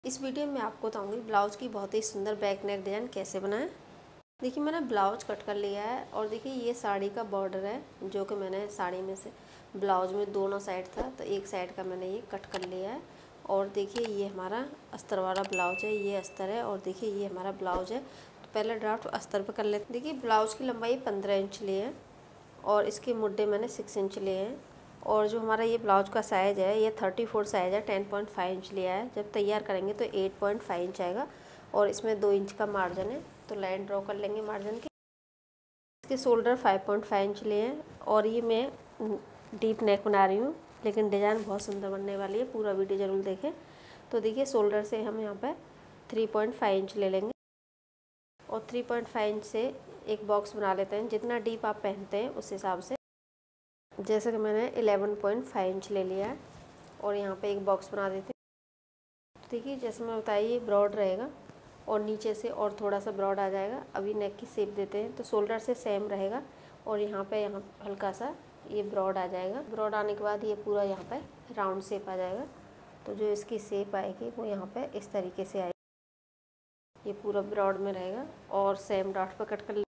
इस वीडियो में आपको बताऊंगी ब्लाउज की बहुत ही सुंदर बैक नेक डिज़ाइन कैसे बनाएं। देखिए मैंने ब्लाउज कट कर लिया है और देखिए ये साड़ी का बॉर्डर है जो कि मैंने साड़ी में से ब्लाउज में दोनों साइड था तो एक साइड का मैंने ये कट कर लिया है। और देखिए ये हमारा अस्तर वाला ब्लाउज है, ये अस्तर है और देखिए ये हमारा ब्लाउज है। तो पहले ड्राफ्ट अस्तर पर कर लेते। देखिए ब्लाउज की लंबाई 15 इंच ली है और इसके मुड्डे मैंने 6 इंच लिए हैं। और जो हमारा ये ब्लाउज का साइज़ है ये 34 साइज़ है, 10.5 इंच लिया है। जब तैयार करेंगे तो 8.5 इंच आएगा और इसमें 2 इंच का मार्जिन है तो लाइन ड्रॉ कर लेंगे मार्जिन के। इसके शोल्डर 5.5 इंच लिए हैं और ये मैं डीप नेक बना रही हूँ, लेकिन डिज़ाइन बहुत सुंदर बनने वाली है, पूरा वीडियो ज़रूर देखें। तो देखिए शोल्डर से हम यहाँ पर 3.5 इंच ले लेंगे और 3.5 इंच से एक बॉक्स बना लेते हैं। जितना डीप आप पहनते हैं उस हिसाब से, जैसे कि मैंने 11.5 इंच ले लिया है और यहाँ पे एक बॉक्स बना देते हैं। देखिए जैसे मैं बताया ये ब्रॉड रहेगा और नीचे से और थोड़ा सा ब्रॉड आ जाएगा। अभी नेक की शेप देते हैं तो शोल्डर से सेम रहेगा और यहाँ हल्का सा ये ब्रॉड आ जाएगा। ब्रॉड आने के बाद ये पूरा यहाँ पे राउंड शेप आ जाएगा। तो जो इसकी शेप आएगी वो यहाँ पे इस तरीके से आएगी। ये पूरा ब्रॉड में रहेगा और सेम डॉट पर कट कर।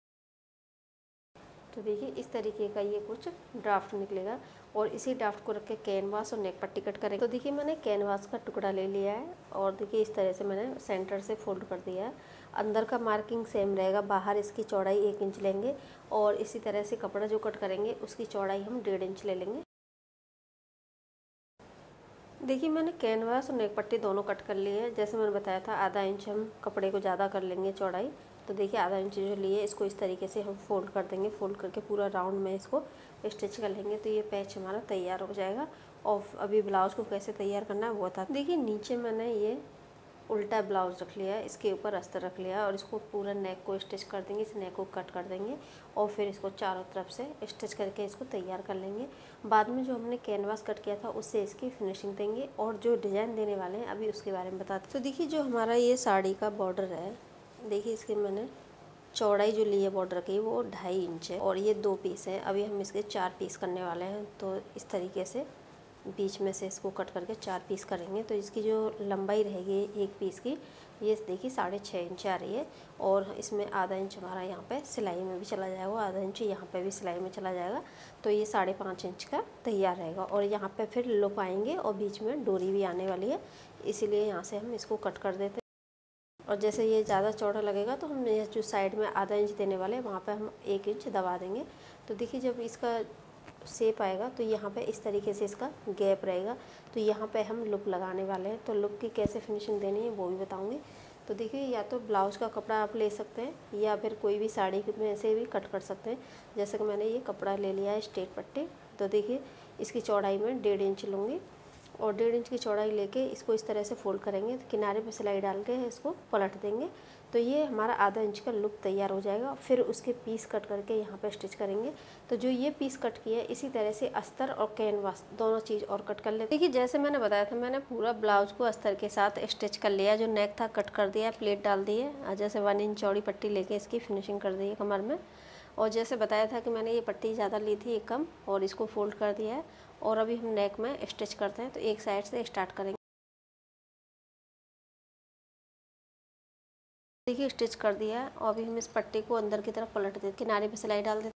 तो देखिए इस तरीके का ये कुछ ड्राफ्ट निकलेगा और इसी ड्राफ्ट को रख के कैनवास और नेक पट्टी कट करेंगे। तो देखिए मैंने कैनवास का टुकड़ा ले लिया है और देखिए इस तरह से मैंने सेंटर से फोल्ड कर दिया है। अंदर का मार्किंग सेम रहेगा, बाहर इसकी चौड़ाई 1 इंच लेंगे और इसी तरह से कपड़ा जो कट करेंगे उसकी चौड़ाई हम 1.5 इंच ले लेंगे। देखिए मैंने कैनवास और नेक पट्टी दोनों कट कर लिए हैं। जैसे मैंने बताया था आधा इंच हम कपड़े को ज़्यादा कर लेंगे चौड़ाई। तो देखिए आधा इंच जो लिए इसको इस तरीके से हम फोल्ड कर देंगे। फोल्ड करके पूरा राउंड में इसको स्टिच कर लेंगे तो ये पैच हमारा तैयार हो जाएगा। और अभी ब्लाउज को कैसे तैयार करना है वो बता। देखिए नीचे मैंने ये उल्टा ब्लाउज रख लिया है, इसके ऊपर अस्तर रख लिया और इसको पूरा नेक को स्टिच कर देंगे। इस नेक को कट कर देंगे और फिर इसको चारों तरफ से स्टिच करके इसको तैयार कर लेंगे। बाद में जो हमने कैनवास कट किया था उससे इसकी फिनिशिंग देंगे और जो डिज़ाइन देने वाले हैं अभी उसके बारे में बताते। तो देखिए जो हमारा ये साड़ी का बॉर्डर है, देखिए इसके मैंने चौड़ाई जो ली है बॉर्डर की वो 2.5 इंच है और ये 2 पीस है। अभी हम इसके 4 पीस करने वाले हैं। तो इस तरीके से बीच में से इसको कट करके 4 पीस करेंगे। तो इसकी जो लंबाई रहेगी एक पीस की, ये देखिए 6.5 इंच आ रही है और इसमें आधा इंच हमारा यहाँ पे सिलाई में भी चला जाएगा, आधा इंच यहाँ पे भी सिलाई में चला जाएगा। तो ये 5.5 इंच का तैयार रहेगा और यहाँ पे फिर लुप आएंगे और बीच में डोरी भी आने वाली है, इसीलिए यहाँ से हम इसको कट कर देते हैं। और जैसे ये ज़्यादा चौड़ा लगेगा तो हम ये जो साइड में आधा इंच देने वाले हैं वहाँ पे हम 1 इंच दबा देंगे। तो देखिए जब इसका शेप आएगा तो यहाँ पे इस तरीके से इसका गैप रहेगा। तो यहाँ पे हम लुप लगाने वाले हैं। तो लुप की कैसे फिनिशिंग देनी है वो भी बताऊँगी। तो देखिए या तो ब्लाउज़ का कपड़ा आप ले सकते हैं या फिर कोई भी साड़ी में से भी कट कर सकते हैं। जैसे कि मैंने ये कपड़ा ले लिया है स्ट्रेट पट्टी। तो देखिए इसकी चौड़ाई में 1.5 इंच लूँगी और 1.5 इंच की चौड़ाई लेके इसको इस तरह से फोल्ड करेंगे। तो किनारे पे सिलाई डाल के इसको पलट देंगे तो ये हमारा आधा इंच का लुक तैयार हो जाएगा। फिर उसके पीस कट करके यहाँ पे स्टिच करेंगे। तो जो ये पीस कट किया है इसी तरह से अस्तर और कैनवास दोनों चीज़ और कट कर लेते। देखिए जैसे मैंने बताया था मैंने पूरा ब्लाउज को अस्तर के साथ स्टिच कर लिया। जो नेक था कट कर दिया, प्लेट डाल दी है, जैसे 1 इंच चौड़ी पट्टी लेके इसकी फिनिशिंग कर दी है कमर में। और जैसे बताया था कि मैंने ये पट्टी ज़्यादा ली थी एक कम और इसको फोल्ड कर दिया है और अभी हम नेक में स्टिच करते हैं। तो एक साइड से स्टार्ट करेंगे। देखिए स्टिच कर दिया है और अभी हम इस पट्टी को अंदर की तरफ पलट देते, किनारे पे सिलाई डाल देते।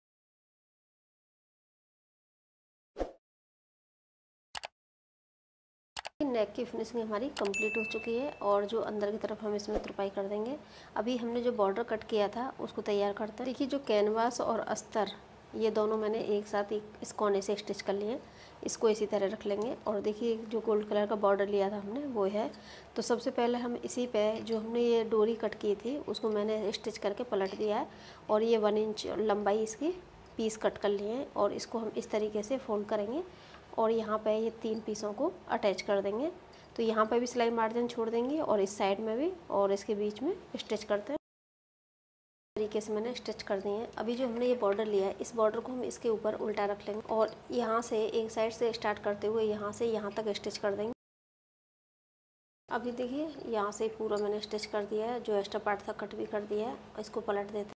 नेक की फिनिशिंग हमारी कंप्लीट हो चुकी है और जो अंदर की तरफ हम इसमें तुरपाई कर देंगे। अभी हमने जो बॉर्डर कट किया था उसको तैयार करते हैं। देखिए जो कैनवास और अस्तर ये दोनों मैंने एक साथ इस कोने से स्टिच कर लिए। इसको इसी तरह रख लेंगे और देखिए जो गोल्ड कलर का बॉर्डर लिया था हमने वो है। तो सबसे पहले हम इसी पे जो हमने ये डोरी कट की थी उसको मैंने स्टिच करके पलट दिया है और ये 1 इंच लंबाई इसकी पीस कट कर लिए हैं और इसको हम इस तरीके से फोल्ड करेंगे और यहाँ पे ये 3 पीसों को अटैच कर देंगे। तो यहाँ पे भी सिलाई मार्जिन छोड़ देंगे और इस साइड में भी और इसके बीच में स्टिच करते हैं। तरीके से मैंने स्टिच कर दिए हैं। अभी जो हमने ये बॉर्डर लिया है इस बॉर्डर को हम इसके ऊपर उल्टा रख लेंगे और यहाँ से एक साइड से स्टार्ट करते हुए यहाँ से यहाँ तक स्टिच कर देंगे। अभी देखिए यहाँ से पूरा मैंने स्टिच कर दिया है, जो एक्स्ट्रा पार्ट था कट भी कर दिया है। इसको पलट देते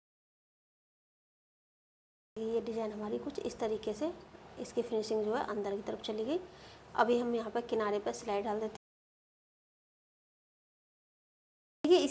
हैं। ये डिज़ाइन हमारी कुछ इस तरीके से इसकी फिनिशिंग जो है अंदर की तरफ चली गई। अभी हम यहाँ पर किनारे पर सिलाई डाल देते हैं।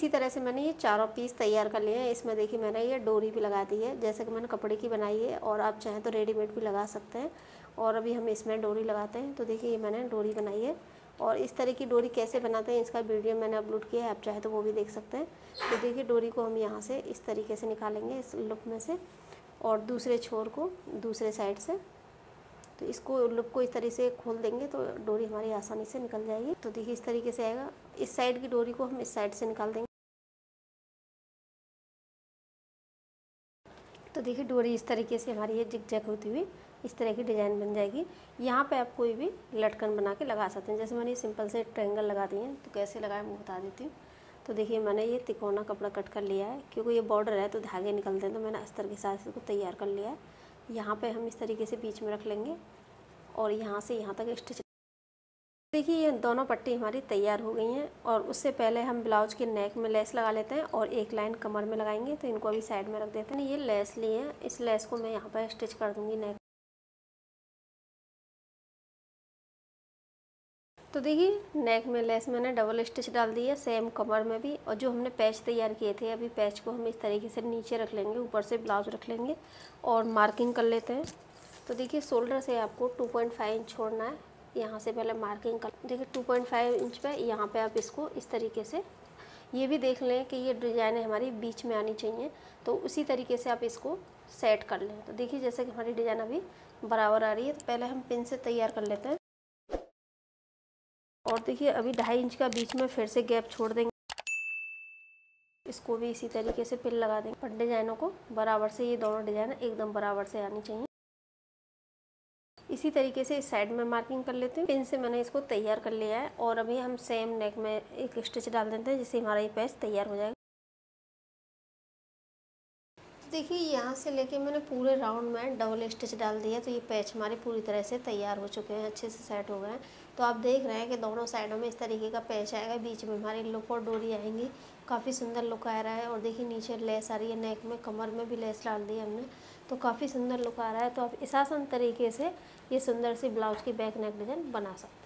इसी तरह से मैंने ये चारों पीस तैयार कर लिए हैं। इसमें देखिए मैंने ये डोरी भी लगा दी है, जैसे कि मैंने कपड़े की बनाई है, और आप चाहें तो रेडीमेड भी लगा सकते हैं। और अभी हम इसमें डोरी लगाते हैं। तो देखिए ये मैंने डोरी बनाई है, और इस तरह की डोरी कैसे बनाते हैं इसका वीडियो मैंने अपलोड किया है, आप चाहे तो वो भी देख सकते हैं। तो देखिए डोरी को हम यहाँ से इस तरीके से निकालेंगे इस लूप में से, और दूसरे छोर को दूसरे साइड से। तो इसको लूप को इस तरीके से खोल देंगे तो डोरी हमारी आसानी से निकल जाएगी। तो देखिए इस तरीके से आएगा। इस साइड की डोरी को हम इस साइड से निकाल देंगे। तो देखिए डोरी इस तरीके से हमारी ये जिग-जैग होती हुई इस तरह की डिज़ाइन बन जाएगी। यहाँ पे आप कोई भी लटकन बना के लगा सकते हैं। जैसे मैंने सिंपल से ट्रायंगल लगा दिए हैं, तो कैसे लगाएं वो बता देती हूँ। तो देखिए मैंने ये तिकोना कपड़ा कट कर लिया है, क्योंकि ये बॉर्डर है तो धागे निकलते हैं, तो मैंने अस्तर के साथ इसको तैयार कर लिया है। यहाँ पे हम इस तरीके से बीच में रख लेंगे, और यहाँ से यहाँ तक स्टिच। देखिए ये दोनों पट्टी हमारी तैयार हो गई हैं, और उससे पहले हम ब्लाउज के नेक में लेस लगा लेते हैं, और एक लाइन कमर में लगाएंगे। तो इनको अभी साइड में रख देते हैं। ये लेस ली है, इस लेस को मैं यहाँ पर स्टिच कर दूँगी नेक। तो देखिए नेक में लेस मैंने डबल स्टिच डाल दी है, सेम कमर में भी। और जो हमने पैच तैयार किए थे, अभी पैच को हम इस तरीके से नीचे रख लेंगे, ऊपर से ब्लाउज रख लेंगे, और मार्किंग कर लेते हैं। तो देखिए शोल्डर से आपको 2.5 इंच छोड़ना है। यहाँ से पहले मार्किंग कर, देखिए 2.5 इंच पे यहाँ पे आप इसको इस तरीके से, ये भी देख लें कि ये डिज़ाइन हमारी बीच में आनी चाहिए, तो उसी तरीके से आप इसको सेट कर लें। तो देखिए जैसे कि हमारी डिज़ाइन अभी बराबर आ रही है, तो पहले हम पिन से तैयार कर लेते हैं। और देखिए अभी 2.5 इंच का बीच में फिर से गैप छोड़ देंगे। इसको भी इसी तरीके से पिन लगा देंगे। पर डिज़ाइनों को बराबर से, ये दोनों डिज़ाइन एकदम बराबर से आनी चाहिए। इसी तरीके से इस साइड में मार्किंग कर लेते हैं। पिन से मैंने इसको तैयार कर लिया है, और अभी हम सेम नेक में एक स्टिच डाल देते हैं, जिससे हमारा ये पैच तैयार हो जाएगा। देखिए यहाँ से लेके मैंने पूरे राउंड में डबल स्टिच डाल दिया, तो ये पैच हमारे पूरी तरह से तैयार हो चुके हैं, अच्छे से सेट हो गए हैं। तो आप देख रहे हैं कि दोनों साइडों में इस तरीके का पैच आएगा, बीच में हमारी लुक और डोरी आएंगी, काफ़ी सुंदर लुक आ रहा है। और देखिए नीचे लेस आ रही है, नेक में कमर में भी लेस डाल दी है हमने, तो काफ़ी सुंदर लुक आ रहा है। तो आप इस आसान तरीके से ये सुंदर सी ब्लाउज की बैक नेक डिज़ाइन बना सकते हैं।